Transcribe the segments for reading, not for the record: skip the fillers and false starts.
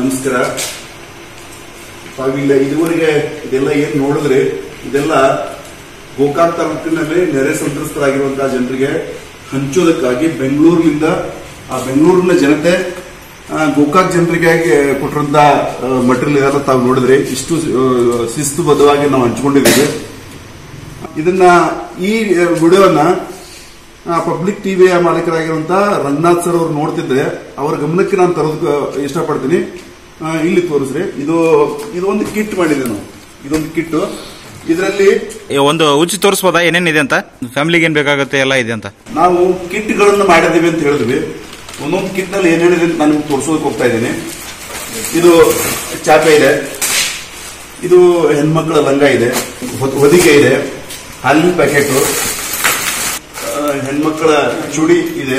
ನಮಸ್ಕಾರ. ತಾವಿಲ್ಲ ಇದುವರೆಗೆ ಇದೆಲ್ಲ ಏನ್ ನೋಡಿದ್ರೆ ಇದೆಲ್ಲ ಗೋಕಾಕ್ ತಾಲೂಕಿನಲ್ಲಿ ನೆರೆ ಸಂತ್ರಸ್ತರಾಗಿರುವಂತಹ ಜನರಿಗೆ ಹಂಚೋದಕ್ಕಾಗಿ ಬೆಂಗಳೂರಿನಿಂದ ಆ ಬೆಂಗಳೂರಿನ ಜನತೆ ಗೋಕಾಕ್ ಜನರಿಗೆ ಕೊಟ್ಟಿರುವಂತ ಮಟೀರಿಯಲ್ ಇದೆಲ್ಲ ತಾವು ನೋಡಿದ್ರೆ ಇಷ್ಟು ಶಿಸ್ತುಬದ್ಧವಾಗಿ ನಾವು ಹಂಚಿಕೊಂಡಿದ್ದೀವಿ. ಇದನ್ನ ಈ ವಿಡಿಯೋನ ಪಬ್ಲಿಕ್ ಟಿವಿಯ ಮಾಲೀಕರಾಗಿರುವಂತಹ ರಂಗನಾಥ್ ಸರ್ ಅವರು ನೋಡ್ತಿದ್ರೆ ಅವರ ಗಮನಕ್ಕೆ ನಾನು ತರೋದಕ್ಕೆ ಇಷ್ಟಪಡ್ತೀನಿ. ಇಲ್ಲಿ ತೋರಿಸ್ರಿ, ಇದು ಒಂದು ಕಿಟ್ ಮಾಡಿದೆ ನಾವು. ಇದೊಂದು ಕಿಟ್, ಇದರಲ್ಲಿ ಒಂದು ಉಚ್ಚಿ ತೋರಿಸಬಹುದಾ ಏನೇನಿದೆ ಅಂತ, ಫ್ಯಾಮಿಲಿಗೆ ಏನ್ ಬೇಕಾಗುತ್ತೆ ಎಲ್ಲ ಇದೆ ಅಂತ. ನಾವು ಕಿಟ್ ಗಳನ್ನ ಮಾಡಿದ್ದೀವಿ ಅಂತ ಹೇಳಿದ್ವಿ. ಒಂದೊಂದು ಕಿಟ್ ನಲ್ಲಿ ಏನೇನಿದೆ ಅಂತ ನಾನು ತೋರಿಸೋದಕ್ಕೆ ಹೋಗ್ತಾ ಇದ್ದೀನಿ. ಇದು ಚಾಪೆ ಇದೆ, ಇದು ಹೆಣ್ಮಕ್ಳ ಲಂಗ ಇದೆ, ಹೊದಿಕೆ ಇದೆ, ಹಾಲಿನ ಪ್ಯಾಕೆಟ್, ಹೆಣ್ಮಕ್ಳ ಚೂಡಿ ಇದೆ,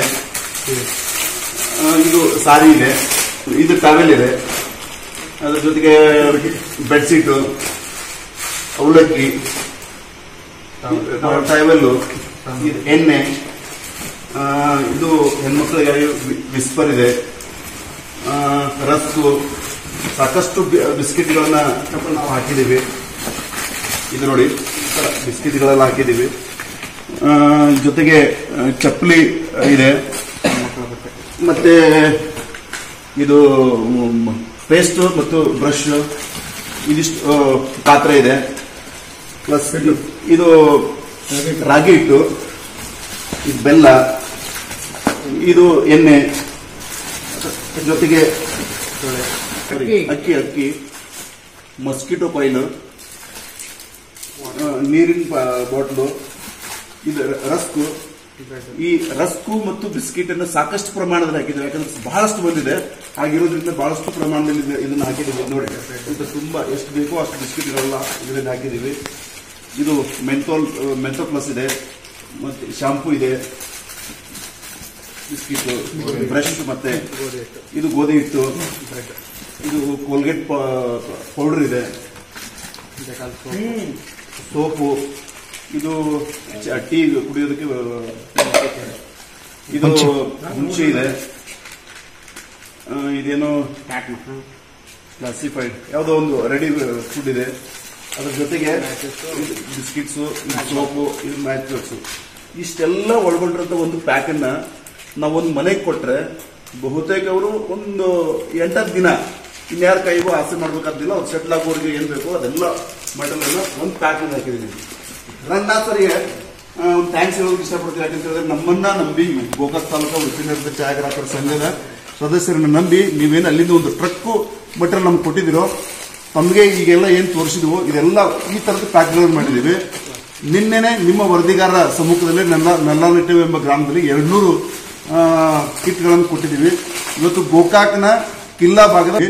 ಇದು ಸಾರಿ ಇದೆ, ಇದು ಟವೆಲ್ ಇದೆ, ಅದ್ರ ಜೊತೆಗೆ ಬೆಡ್ಶೀಟು, ಅವಲಕ್ಕಿ, ಟವೆಲ್, ಎಣ್ಣೆ, ಇದು ಹೆಣ್ಮಕ್ಳಿಗೆ ವಿಸ್ಪರ್ ಇದೆ, ರಸ್ಕು, ಸಾಕಷ್ಟು ಬಿಸ್ಕಿಟ್ಗಳನ್ನ ನಾವು ಹಾಕಿದ್ದೀವಿ. ಇದು ನೋಡಿ, ಬಿಸ್ಕಿಟ್ಗಳೆಲ್ಲ ಹಾಕಿದ್ದೀವಿ. ಜೊತೆಗೆ ಚಪ್ಪಲಿ ಇದೆ, ಮತ್ತೆ ಇದು ಪೇಸ್ಟ್ ಮತ್ತು ಬ್ರಷ್, ಇದಿಷ್ಟು ಪಾತ್ರೆ ಇದೆ, ಪ್ಲಸ್ ಇದು ರಾಗಿ ಹಿಟ್ಟು, ಇದು ಬೆಲ್ಲ, ಇದು ಎಣ್ಣೆ, ಜೊತೆಗೆ ಅಕ್ಕಿ, ಮಸ್ಕಿಟೋ ಕಾಯಿಲ್, ನೀರಿನ ಬಾಟ್ಲು, ಇದು ರಸ್ಕು. ಈ ರಸ್ಕು ಮತ್ತು ಬಿಸ್ಕಿಟ್ ಅನ್ನು ಸಾಕಷ್ಟು ಪ್ರಮಾಣದಲ್ಲಿ ಹಾಕಿದ್ದಾರೆ, ಯಾಕಂದ್ರೆ ಬಹಳಷ್ಟು ಬಂದಿದೆ. ಹಾಗಿರೋದ್ರಿಂದ ಬಹಳಷ್ಟು ಪ್ರಮಾಣದಲ್ಲಿ ಇದನ್ನು ಹಾಕಿದ್ದೀವಿ. ನೋಡಿ, ಇದು ತುಂಬಾ ಎಷ್ಟು ಬೇಕೋ ಅಷ್ಟು ಬಿಸ್ಕಿಟ್ಗಳೆಲ್ಲ ಇದರಲ್ಲಿ ಹಾಕಿದ್ದೀವಿ. ಇದು ಮೆಂಥೋ ಪ್ಲಸ್ ಇದೆ, ಮತ್ತೆ ಶಾಂಪೂ ಇದೆ, ಬಿಸ್ಕಿಟ್, ಬ್ರಷ್, ಮತ್ತೆ ಇದು ಗೋಧಿ ಹಿಟ್ಟು, ಇದು ಕೋಲ್ಗೇಟ್ ಪೌಡರ್ ಇದೆ, ಸೋಪು, ಇದು ಟೀ ಕುಡಿಯೋದಕ್ಕೆ ಇದು ಹುಂಚಿ ಇದೆ, ಇದೇನೋ ಕ್ಲಾಸಿಫೈಡ್ ಯಾವುದೋ ಒಂದು ರೆಡಿ ಫುಡ್ ಇದೆ. ಅದ್ರ ಜೊತೆಗೆ ಬಿಸ್ಕಿಟ್ಸು, ಸೋಪು, ಇದು ಮ್ಯಾಚ್. ಇಷ್ಟೆಲ್ಲ ಒಳಗೊಂಡಿರೋ ಒಂದು ಪ್ಯಾಕ್ ಅನ್ನ ನಾವೊಂದು ಮನೆಗೆ ಕೊಟ್ರೆ ಬಹುತೇಕ ಅವರು ಒಂದು 8 ದಿನ ಇನ್ಯಾರ ಕೈಗೂ ಆಸೆ ಮಾಡ್ಬೇಕಾದಿಲ್ಲ. ಅವ್ರು ಸೆಟ್ಲ್ ಆಗೋರಿಗೆ ಏನ್ ಬೇಕೋ ಅದೆಲ್ಲ ಮಟೀರಿಯಲ್ ಒಂದು ಪ್ಯಾಕ್ ಹಾಕಿದೀನಿ. ರಂಗನಾಥ್ ಸರ್ಗೆ ಒಂದು ಥ್ಯಾಂಕ್ಸ್ ಹೇಳೋದಕ್ಕೆ ಇಷ್ಟಪಡ್ತೀವಿ. ಯಾಕಂತ ಹೇಳಿದ್ರೆ ನಮ್ಮನ್ನ ನಂಬಿ ಗೋಕಾಕ್ ತಾಲೂಕು ವೃತ್ತಿನಿರತ ಛಾಯಾಗ್ರಾಹಕರ ಸಂಘದ ಸದಸ್ಯರನ್ನ ನಂಬಿ ನೀವೇನು ಅಲ್ಲಿಂದ ಒಂದು ಟ್ರಕ್ ಮಟೀರಿಯಲ್ ನಮ್ಗೆ ಕೊಟ್ಟಿದ್ದೀರೋ, ತಮಗೆ ಈಗೆಲ್ಲ ಏನ್ ತೋರಿಸಿದ್ವು ಇದೆಲ್ಲ ಈ ತರದ ಪ್ಯಾಕ್ಗಳನ್ನು ಮಾಡಿದೀವಿ. ನಿನ್ನೆನೆ ನಿಮ್ಮ ವರದಿಗಾರರ ಸಮ್ಮುಖದಲ್ಲಿ ನಲ್ಲಾನೆಟ್ಟೆ ಎಂಬ ಗ್ರಾಮದಲ್ಲಿ 200 ಕಿಟ್ಗಳನ್ನು ಕೊಟ್ಟಿದ್ದೀವಿ. ಇವತ್ತು ಗೋಕಾಕ್ನ ಕಿಲ್ಲಾ ಭಾಗದಲ್ಲಿ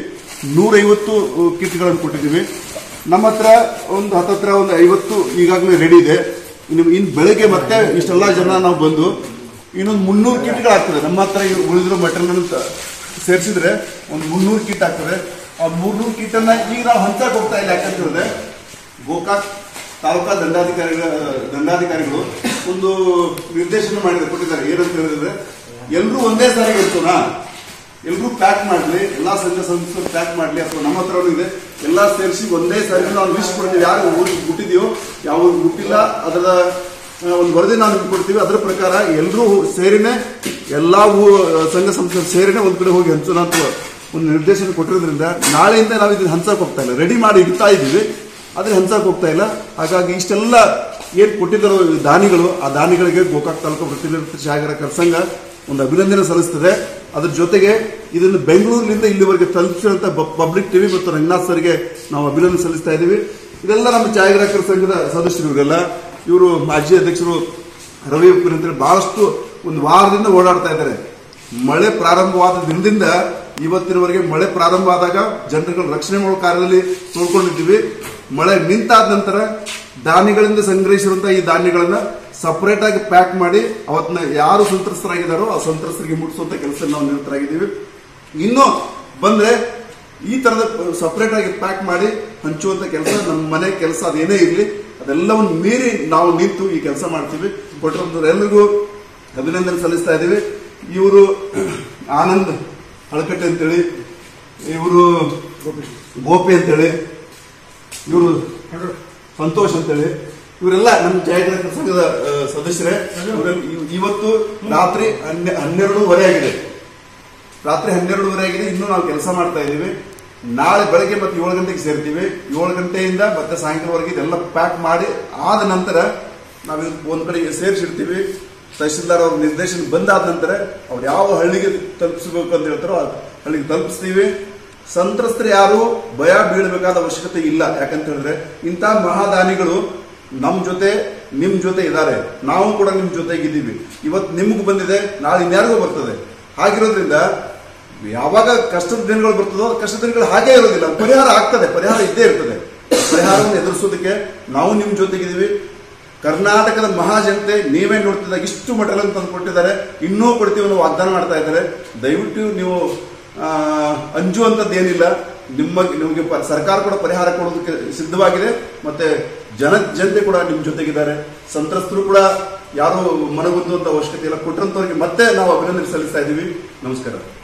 150 ಕಿಟ್ಗಳನ್ನು ಕೊಟ್ಟಿದ್ದೀವಿ. ನಮ್ಮ ಹತ್ರ ಒಂದು ಹತ್ತತ್ರ ಒಂದು 50 ಈಗಾಗಲೇ ರೆಡಿ ಇದೆ. ಇನ್ನು ಬೆಳಗ್ಗೆ ಮತ್ತೆ ಇಷ್ಟೆಲ್ಲ ಜನ ನಾವು ಬಂದು ಇನ್ನೊಂದು 300 ಕಿಟ್ಗಳಾಗ್ತದೆ. ನಮ್ಮ ಹತ್ರ ಉಳಿದಿರೋ ಮಟೀರಿಯಲ್ ಸೇರಿಸಿದ್ರೆ ಒಂದು 300 ಕಿಟ್ ಆಗ್ತದೆ. ಆ 300 ಕಿಟ್ ಅನ್ನ ಈಗ ನಾವು ಹಂಚಕ್ ಹೋಗ್ತಾ ಇಲ್ಲ. ಯಾಕಂತ ಹೇಳಿದ್ರೆ ಗೋಕಾಕ್ ತಾಲೂಕಾ ದಂಡಾಧಿಕಾರಿಗಳು ಒಂದು ನಿರ್ದೇಶನ ಕೊಟ್ಟಿದ್ದಾರೆ. ಏನಂತ ಹೇಳಿದ್ರೆ, ಎಲ್ಲರೂ ಒಂದೇ ಸಾರಿಗೆ ಇರ್ತೋನಾ, ಎಲ್ಲರೂ ಪ್ಯಾಕ್ ಮಾಡ್ಲಿ, ಎಲ್ಲಾ ಸಂಘ ಸಂಸ್ಥೆ ಪ್ಯಾಕ್ ಮಾಡ್ಲಿ, ಅಥವಾ ನಮ್ಮ ಹತ್ರ ಇದೆ ಎಲ್ಲ ಸೇರಿಸಿ ಒಂದೇ ಸಾರಿ ನಾವು ಲಿಸ್ಟ್ ಕೊಡ್ತೀವಿ. ಯಾರು ಊರಿಗೆ ಹುಟ್ಟಿದೆಯೋ ಯಾವ ಊರಿಗೆ ಹುಟ್ಟಿಲ್ಲ ಅದರ ಒಂದು ವರದಿ ನಾವು ನಿಮ್ಗೆ ಕೊಡ್ತೀವಿ. ಅದರ ಪ್ರಕಾರ ಎಲ್ಲರೂ ಸೇರಿನೇ ಎಲ್ಲಾ ಸಂಘ ಸಂಸ್ಥೆ ಸೇರಿನೇ ಒಂದ್ ಕಡೆ ಹೋಗಿ ಹಂಚೋಣ ಅಂತ ಒಂದು ನಿರ್ದೇಶನ ಕೊಟ್ಟಿರೋದ್ರಿಂದ ನಾಳೆಯಿಂದ ನಾವು ಇದನ್ನ ಹಂಚಕ್ ಹೋಗ್ತಾ ಇಲ್ಲ. ರೆಡಿ ಮಾಡಿ ಇಡ್ತಾ ಇದ್ದೀವಿ, ಆದ್ರೆ ಹಂಚಕ್ ಹೋಗ್ತಾ ಇಲ್ಲ. ಹಾಗಾಗಿ ಇಷ್ಟೆಲ್ಲ ಏನ್ ಕೊಟ್ಟಿದ್ದಾರೋ ದಾನಿಗಳು, ಆ ದಾನಿಗಳಿಗೆ ಗೋಕಾಕ್ ತಾಲೂಕು ವೃತ್ತಿನಿರತ ಛಾಯಾಗ್ರಾಹಕರ ಸಂಘ ಒಂದು ಅಭಿನಂದನೆ ಸಲ್ಲಿಸ್ತದೆ. ಅದ್ರ ಜೊತೆಗೆ ಇದನ್ನು ಬೆಂಗಳೂರಿನಿಂದ ಇಲ್ಲಿವರೆಗೆ ತಲುಪಿಸಿದಂತ ಪಬ್ಲಿಕ್ ಟಿವಿ ಮತ್ತು ರಂಗನಾಥ್ ಸರ್ಗೆ ನಾವು ಅಭಿನಂದನೆ ಸಲ್ಲಿಸ್ತಾ ಇದ್ದೀವಿ. ಇದೆಲ್ಲ ನಮ್ಮ ಛಾಯಾಗ್ರಾಹಕರ ಸಂಘದ ಸದಸ್ಯರು. ಇವರೆಲ್ಲ ಇವರು ಮಾಜಿ ಅಧ್ಯಕ್ಷರು ರವಿ ಉಪ್ಪಿನ ಅಂತೇಳಿ ಬಹಳಷ್ಟು ಒಂದು ವಾರದಿಂದ ಓಡಾಡ್ತಾ ಇದ್ದಾರೆ. ಮಳೆ ಪ್ರಾರಂಭವಾದ ದಿನದಿಂದ ಇವತ್ತಿನವರೆಗೆ ಮಳೆ ಪ್ರಾರಂಭ ಆದಾಗ ಜನರುಗಳ ರಕ್ಷಣೆ ಮಾಡೋ ಕಾರ್ಯದಲ್ಲಿ ತೊಳ್ಕೊಂಡಿದ್ದೀವಿ. ಮಳೆ ನಿಂತಾದ ನಂತರ ಧಾನ್ಯಗಳಿಂದ ಸಂಗ್ರಹಿಸಿರುವಂತಹ ಈ ಧಾನ್ಯಗಳನ್ನ ಸಪರೇಟ್ ಆಗಿ ಪ್ಯಾಕ್ ಮಾಡಿ ಅವತ್ತನ್ನ ಯಾರು ಸಂತ್ರಸ್ತರಾಗಿದ್ದಾರೋ ಆ ಸಂತ್ರಸ್ತರಿಗೆ ಮುಟ್ಟಿಸುವಂತ ಕೆಲಸ ನಾವು ನಿರತರಾಗಿದ್ದೀವಿ. ಇನ್ನು ಬಂದ್ರೆ ಈ ತರದ ಸಪರೇಟ್ ಆಗಿ ಪ್ಯಾಕ್ ಮಾಡಿ ಹಂಚುವಂತ ಕೆಲಸ ನಮ್ಮ ಮನೆ ಕೆಲಸ ಅದೇನೇ ಇರಲಿ ಅದೆಲ್ಲವನ್ನು ಮೀರಿ ನಾವು ನಿಂತು ಈ ಕೆಲಸ ಮಾಡ್ತೀವಿ. ಕೊಟ್ಟರೆಲ್ಲರಿಗೂ ಅಭಿನಂದನೆ ಸಲ್ಲಿಸ್ತಾ ಇದ್ದೀವಿ. ಇವರು ಆನಂದ್ ಹಳಕಟ್ಟೆ ಅಂತೇಳಿ ಇವರು ಗೋಪಿ ಅಂತೇಳಿ, ಇವರು ಸಂತೋಷ್ ಅಂತೇಳಿ, ಇವರೆಲ್ಲ ನಮ್ಮ ಛಾಯಾಗ್ರಾಹಕರ ಸಂಘದ ಸದಸ್ಯರೇ. ಇವತ್ತು ರಾತ್ರಿ 12:30 ಆಗಿದೆ. ರಾತ್ರಿ 12:30 ಆಗಿದೆ. ಇನ್ನೂ ನಾವು ಕೆಲಸ ಮಾಡ್ತಾ ಇದ್ದೀವಿ. ನಾಳೆ ಬೆಳಗ್ಗೆ ಮತ್ತೆ 7 ಗಂಟೆಗೆ ಸೇರ್ತೀವಿ. 7 ಗಂಟೆಯಿಂದ ಮತ್ತೆ ಸಾಯಂಕಾಲವರೆಗೆ ಇದೆಲ್ಲ ಪ್ಯಾಕ್ ಮಾಡಿ ಆದ ನಂತರ ನಾವು ಒಂದ್ ಕಡೆ ಸೇರಿಸಿಡ್ತೀವಿ. ತಹಶೀಲ್ದಾರ್ ಅವ್ರ ನಿರ್ದೇಶನ ಬಂದಾದ ನಂತರ ಅವ್ರು ಯಾವ ಹಳ್ಳಿಗೆ ತಲುಪಿಸಬೇಕು ಅಂತ ಹೇಳ್ತಾರೋ ಆ ಹಳ್ಳಿಗೆ ತಲುಪಿಸ್ತೀವಿ. ಸಂತ್ರಸ್ತರು ಯಾರು ಭಯ ಬೀಳಬೇಕಾದ ಅವಶ್ಯಕತೆ ಇಲ್ಲ. ಯಾಕಂತ ಹೇಳಿದ್ರೆ ಇಂಥ ಮಹಾದಾನಿಗಳು ನಮ್ ಜೊತೆ ನಿಮ್ ಜೊತೆ ಇದ್ದಾರೆ. ನಾವು ಕೂಡ ನಿಮ್ ಜೊತೆಗಿದ್ದೀವಿ. ಇವತ್ತು ನಿಮ್ಗೆ ಬಂದಿದೆ, ನಾಳೆ ಇನ್ಯಾರಿಗೂ ಬರ್ತದೆ. ಹಾಗಿರೋದ್ರಿಂದ ಯಾವಾಗ ಕಷ್ಟದ ದಿನಗಳು ಬರ್ತದೋ ಕಷ್ಟದ ದಿನಗಳು ಹಾಗೇ ಇರೋದಿಲ್ಲ, ಪರಿಹಾರ ಆಗ್ತದೆ, ಪರಿಹಾರ ಇದ್ದೇ ಇರ್ತದೆ. ಪರಿಹಾರವನ್ನು ಎದುರಿಸೋದಕ್ಕೆ ನಾವು ನಿಮ್ ಜೊತೆಗಿದ್ದೀವಿ. ಕರ್ನಾಟಕದ ಮಹಾಜನತೆ ನೀವೇ ನೋಡ್ತಿದ್ದಾಗ ಇಷ್ಟು ಮಟಲನ್ನು ತಂದು ಕೊಟ್ಟಿದ್ದಾರೆ, ಇನ್ನೂ ಕೊಡ್ತೀವಿ ಅನ್ನೋ ವಾಗ್ದಾನ ಮಾಡ್ತಾ ಇದ್ದಾರೆ. ದಯವಿಟ್ಟು ನೀವು ಅಂಜುವಂಥದ್ದೇನಿಲ್ಲ. ನಿಮಗೆ ಸರ್ಕಾರ ಕೂಡ ಪರಿಹಾರ ಕೊಡೋದಕ್ಕೆ ಸಿದ್ಧವಾಗಿದೆ. ಮತ್ತೆ ಜನತೆ ಕೂಡ ನಿಮ್ ಜೊತೆಗಿದ್ದಾರೆ. ಸಂತ್ರಸ್ತರು ಕೂಡ ಯಾರು ಮನಗುದ್ದುವಂತ ಅವಶ್ಯಕತೆ ಇಲ್ಲ. ಕೊಟ್ಟಂತವರಿಗೆ ಮತ್ತೆ ನಾವು ಅಭಿನಂದನೆ ಸಲ್ಲಿಸ್ತಾ ಇದ್ದೀವಿ. ನಮಸ್ಕಾರ.